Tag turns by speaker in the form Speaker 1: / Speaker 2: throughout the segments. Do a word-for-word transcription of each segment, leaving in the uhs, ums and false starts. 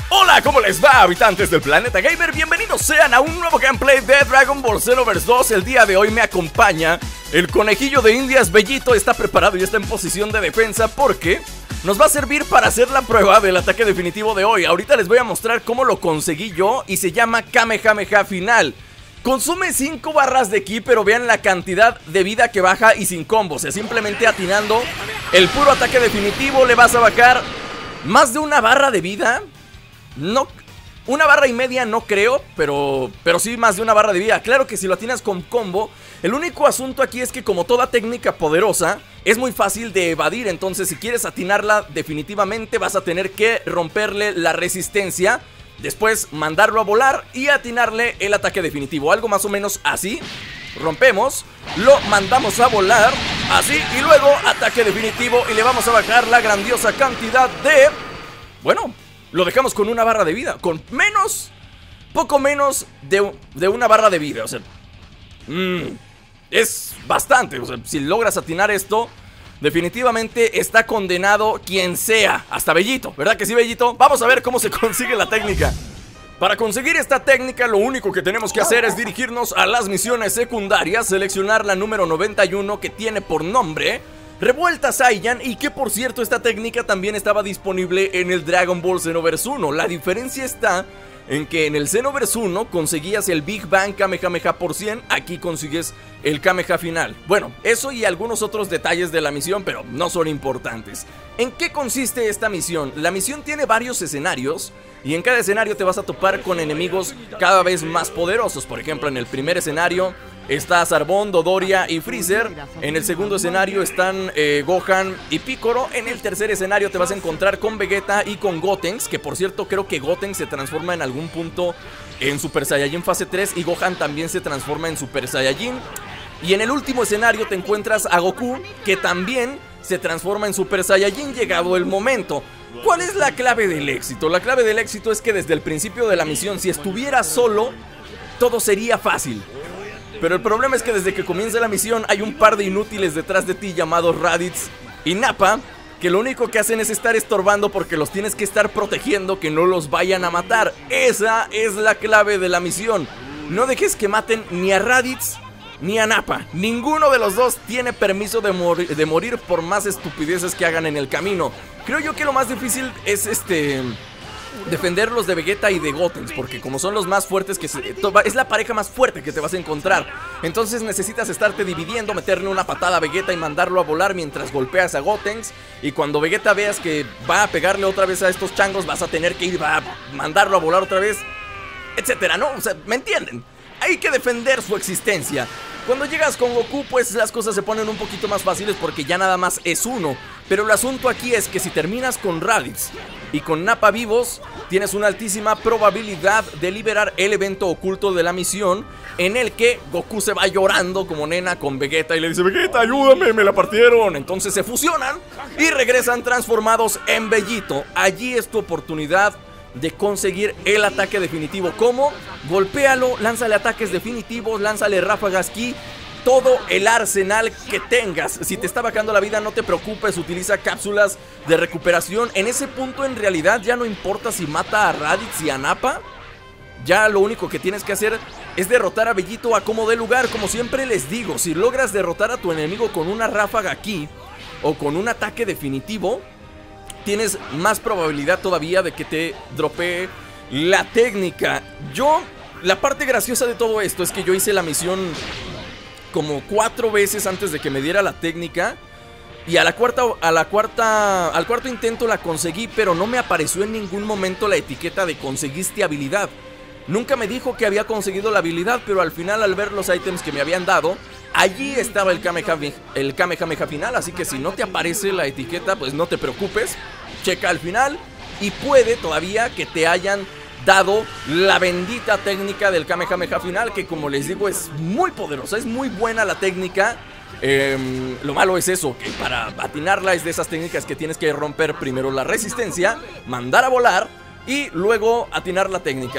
Speaker 1: Hola, ¿cómo les va, habitantes del planeta gamer? Bienvenidos sean a un nuevo gameplay de Dragon Ball Xenoverse dos. El día de hoy me acompaña el conejillo de Indias, Bellito. Está preparado y está en posición de defensa porque nos va a servir para hacer la prueba del ataque definitivo de hoy. Ahorita les voy a mostrar cómo lo conseguí yo y se llama Kamehameha Final. Consume cinco barras de ki, pero vean la cantidad de vida que baja y sin combos. O sea, simplemente atinando el puro ataque definitivo le vas a bajar más de una barra de vida. No, una barra y media no creo, pero, pero sí más de una barra de vida. Claro que si lo atinas con combo, el único asunto aquí es que como toda técnica poderosa, es muy fácil de evadir. Entonces si quieres atinarla definitivamente vas a tener que romperle la resistencia, después mandarlo a volar y atinarle el ataque definitivo. Algo más o menos así. Rompemos, lo mandamos a volar, así, y luego ataque definitivo y le vamos a bajar la grandiosa cantidad de... Bueno... Lo dejamos con una barra de vida, con menos, poco menos de, de una barra de vida. O sea, mmm, es bastante. O sea, si logras atinar esto, definitivamente está condenado quien sea, hasta Bellito, ¿verdad que sí, Bellito? Vamos a ver cómo se consigue la técnica. Para conseguir esta técnica, lo único que tenemos que hacer es dirigirnos a las misiones secundarias, seleccionar la número noventa y uno que tiene por nombre Revuelta Saiyan, y que por cierto esta técnica también estaba disponible en el Dragon Ball Xenoverse uno. La diferencia está en que en el Xenoverse uno conseguías el Big Bang Kamehameha por cien, aquí consigues el Kamehameha Final. Bueno, eso y algunos otros detalles de la misión, pero no son importantes. ¿En qué consiste esta misión? La misión tiene varios escenarios y en cada escenario te vas a topar con enemigos cada vez más poderosos. Por ejemplo, en el primer escenario está Zarbon, Dodoria y Freezer. En el segundo escenario están eh, Gohan y Piccolo. En el tercer escenario te vas a encontrar con Vegeta y con Gotenks, que por cierto creo que Gotenks se transforma en algún punto en Super Saiyajin fase tres y Gohan también se transforma en Super Saiyajin. Y en el último escenario te encuentras a Goku, que también se transforma en Super Saiyajin llegado el momento. ¿Cuál es la clave del éxito? La clave del éxito es que desde el principio de la misión, si estuvieras solo, todo sería fácil. Pero el problema es que desde que comienza la misión hay un par de inútiles detrás de ti llamados Raditz y Nappa, que lo único que hacen es estar estorbando porque los tienes que estar protegiendo, que no los vayan a matar. Esa es la clave de la misión. No dejes que maten ni a Raditz ni a Nappa. Ninguno de los dos tiene permiso de, mor de morir por más estupideces que hagan en el camino. Creo yo que lo más difícil es este... defenderlos de Vegeta y de Gotenks, porque como son los más fuertes que se, es la pareja más fuerte que te vas a encontrar. Entonces necesitas estarte dividiendo, meterle una patada a Vegeta y mandarlo a volar mientras golpeas a Gotenks. Y cuando Vegeta veas que va a pegarle otra vez a estos changos, vas a tener que ir a mandarlo a volar otra vez, etcétera, ¿no? O sea, ¿me entienden? Hay que defender su existencia. Cuando llegas con Goku, pues las cosas se ponen un poquito más fáciles porque ya nada más es uno. Pero el asunto aquí es que si terminas con Raditz y con Nappa vivos, tienes una altísima probabilidad de liberar el evento oculto de la misión, en el que Goku se va llorando como nena con Vegeta y le dice: Vegeta, ayúdame, me la partieron. Entonces se fusionan y regresan transformados en Bellito. Allí es tu oportunidad de conseguir el ataque definitivo. ¿Cómo? Golpéalo, lánzale ataques definitivos, lánzale ráfagas ki, todo el arsenal que tengas. Si te está bajando la vida, no te preocupes, utiliza cápsulas de recuperación. En ese punto en realidad ya no importa si mata a Raditz y a Nappa. Ya lo único que tienes que hacer es derrotar a Bellito a como dé lugar. Como siempre les digo, si logras derrotar a tu enemigo con una ráfaga ki o con un ataque definitivo, tienes más probabilidad todavía de que te dropee la técnica. Yo, la parte graciosa de todo esto es que yo hice la misión como cuatro veces antes de que me diera la técnica. Y a la cuarta, a la cuarta, al cuarto intento la conseguí, pero no me apareció en ningún momento la etiqueta de conseguiste habilidad. Nunca me dijo que había conseguido la habilidad, pero al final, al ver los ítems que me habían dado, allí estaba el Kamehameha, el Kamehameha Final. Así que si no te aparece la etiqueta, pues no te preocupes, checa al final y puede todavía que te hayan dado la bendita técnica del Kamehameha Final, que como les digo es muy poderosa, es muy buena la técnica. Eh, lo malo es eso, que para atinarla es de esas técnicas que tienes que romper primero la resistencia, mandar a volar y luego atinar la técnica.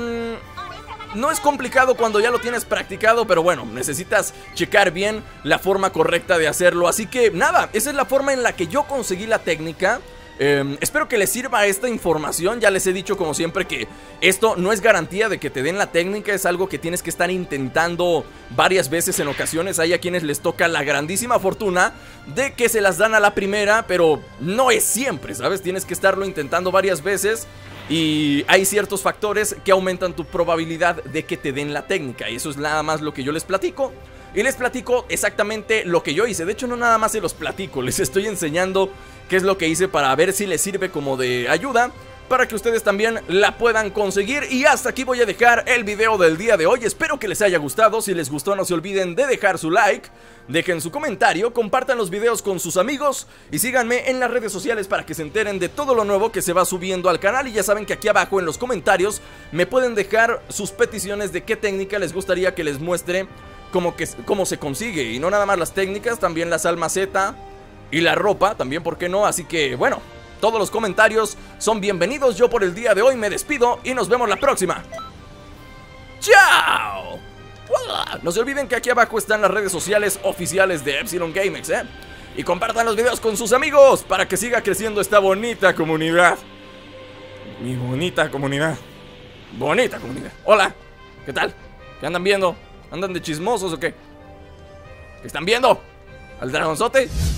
Speaker 1: mm, No es complicado cuando ya lo tienes practicado, pero bueno, necesitas checar bien la forma correcta de hacerlo. Así que nada, esa es la forma en la que yo conseguí la técnica. Eh, espero que les sirva esta información. Ya les he dicho como siempre que esto no es garantía de que te den la técnica. Es algo que tienes que estar intentando varias veces en ocasiones. Hay a quienes les toca la grandísima fortuna de que se las dan a la primera, pero no es siempre, ¿sabes? Tienes que estarlo intentando varias veces. Y hay ciertos factores que aumentan tu probabilidad de que te den la técnica. Y eso es nada más lo que yo les platico. Y les platico exactamente lo que yo hice. De hecho, no nada más se los platico, les estoy enseñando qué es lo que hice para ver si les sirve como de ayuda, para que ustedes también la puedan conseguir. Y hasta aquí voy a dejar el video del día de hoy. Espero que les haya gustado. Si les gustó, no se olviden de dejar su like, dejen su comentario, compartan los videos con sus amigos y síganme en las redes sociales para que se enteren de todo lo nuevo que se va subiendo al canal. Y ya saben que aquí abajo en los comentarios me pueden dejar sus peticiones de qué técnica les gustaría que les muestre cómo, que, cómo se consigue. Y no nada más las técnicas, también las almaceta y la ropa, también, ¿por qué no? Así que, bueno, todos los comentarios son bienvenidos. Yo por el día de hoy me despido y nos vemos la próxima. ¡Chao! No se olviden que aquí abajo están las redes sociales oficiales de Epsilon GameX, ¿eh? Y compartan los videos con sus amigos para que siga creciendo esta bonita comunidad. Mi bonita comunidad. Bonita comunidad. Hola, ¿qué tal? ¿Qué andan viendo? ¿Andan de chismosos o qué? ¿Qué están viendo? ¿Al dragonzote?